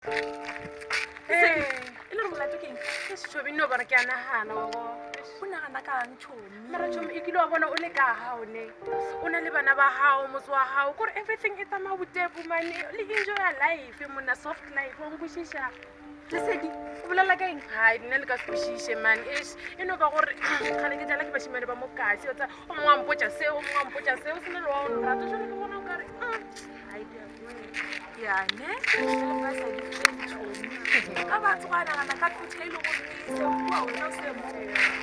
Ile re molato keng? Ke setšhobi no bona ke a nagana go. O nagana kang tšhomi? Mara tšhomi e kile wa bona o le ka gaone. O na le bana ba gago, motse wa gago. Kore everything e tsamaya botepo mane. Le enjoy your life, mona soft life. Wa nkwešiša. Lesedi, o bolela ka eng? Hai, nna le ka se kwešiše man. E no ba gore kgale ke jala ke bašimane ba mo kasi. O mongwe a mpotša seo, o mongwe a mpotša seo. Se na le wa o nrata. Jale ke bona o kare, hai, di a bua. Yane, ba sa di tšhomi. Ka batho ba nagana ka khutha ile go se bua o na se mo.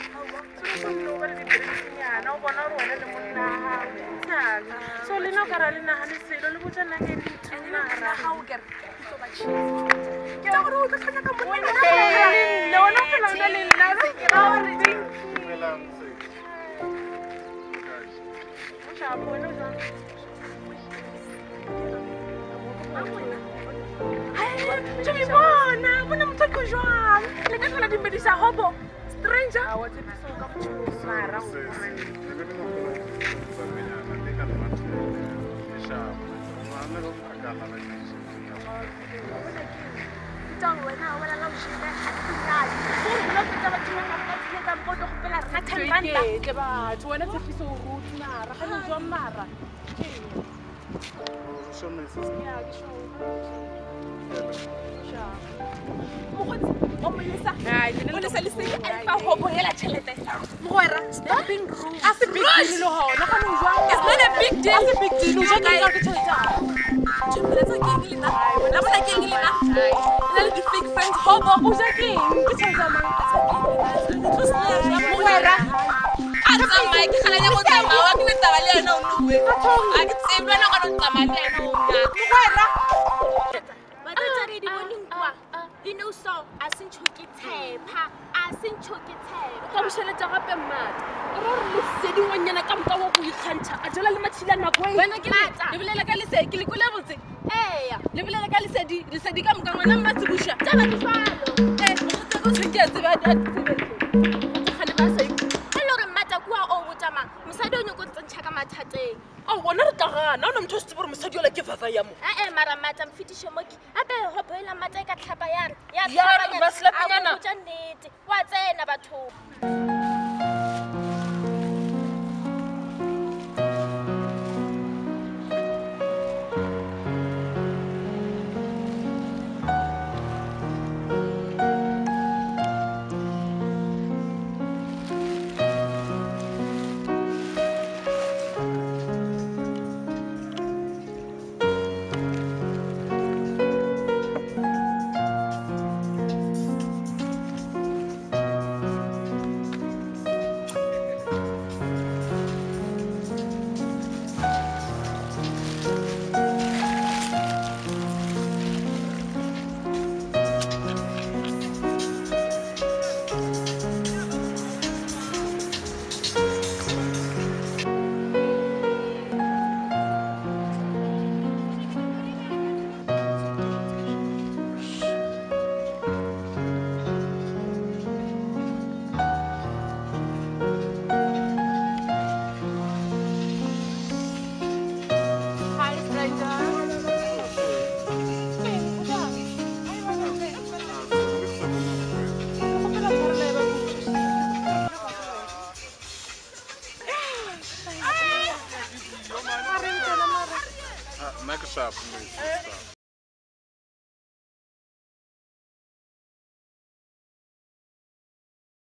O bona gore wena le monna gago. So le no kara le nagane selo le botsa nna ke Nagana ga o kere ke tlo ba tšhisa. Ke tla gore o tlo tlhanya ka monna. le wena fela o na le nna ke ra gore mošapo wena o jang Tšhomi bona motho ke jwang. Le ka tlhola dimbedisa hobo. Stranger. a wa tshepiso ka motho mara go Tang wena wena la o shebe. Ke bona ke taba tšhomi ka ka tšhelete mo go pela rena 10 rand. ke batho wena tshepiso o ruti mara ga le jwang mara ya ke sho Mokgotsi, o molesa. Hai, ke O lesa lesedi a fa hobo hela tšhelete. Mogwera, stop being rude. a se big deal lo ha ona ga no jwang It's not a big deal. a se big deal o jwang ka ke tšhelete Tšhelete ke eng lena? La bona ke eng lena? Le le di fake friends hobo. o ja ke eng ke tšhelete mang Mogwera. A tsamaya ke kgalanya go tsamaya wa ke taba le yena o nngwe. A ke tsebe lwana ga no tsamaya le yena o nya. Mogwera. Batswadi di boneng kwa. Ino so a se ntshoke tshepa. A se ntshoke tshepa. Ka mosheletse gape mmata. Re re lesedi ngwanyana ka moka wa go ikgantsha. A jela le matšhila nako e. Wena ke mata. Le bolela ka lesedi ke le kole botse. Eya. Le bolela ka lesedi ka moka ngwana mmatsebusha. Taba di falo. Mogotse go tshwenge a tsebe a tsebe. Gane ba sa itse. Hello re mata kwa o botama. Mosadi o nyoko tsentšha ka mathateng. A bona re tagana ona motho se bore mosadi ola ke fafa ya mo. Mara mata mfitishe moki. Ape hopo ela mata e ka tlhapa yana. Ya, ba slapanyana. Wa tsena batho.